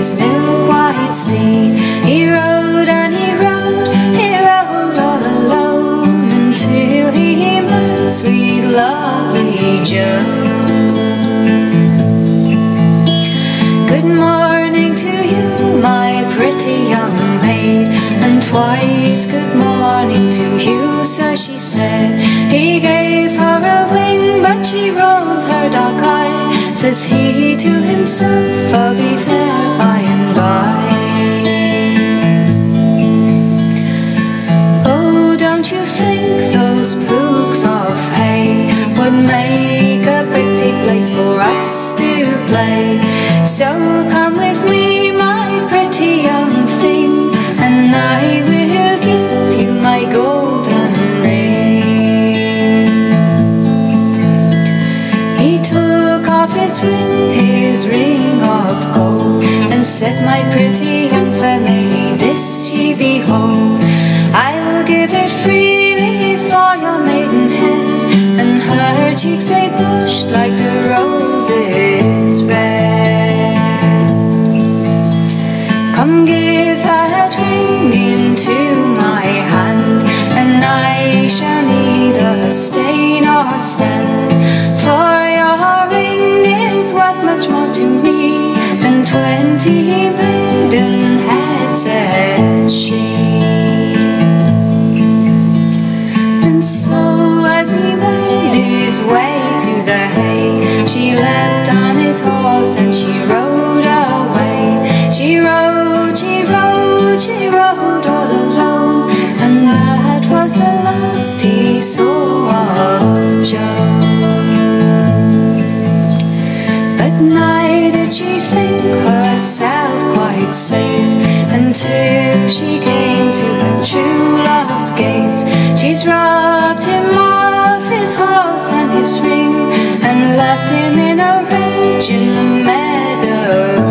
his milk-white steed. He rode and he rode, he rode all alone, until he met sweet lovely Joan. Good morning to you, my pretty young maid, and twice good morning to you, so she said. He gave her a wing, but she rolled her dark eye. Says he to himself, I'll be there by and by. Oh, don't you think those pooks of hay would make a pretty place for us to play? So come with me, my pretty young thing, and I will give you my golden ring. He took off his ring of gold, and said, my pretty young fair maid, this ye behold. I'll give it freely for your maidenhead, and her cheeks they blush like the roses red. Come give that ring into my hand, and I shall neither stay nor stand. For your ring is worth much more to me than 20 maidenheads, said she. And so as he made his way to the hay, she leapt on his horse and she rode away. She rode, she rode, she rode all alone, and that was the last he saw of Joan. But neither did she think herself quite safe, until she came to her true love's gates. She's robbed him of his horse and his ring, and left him in a rage in the meadow.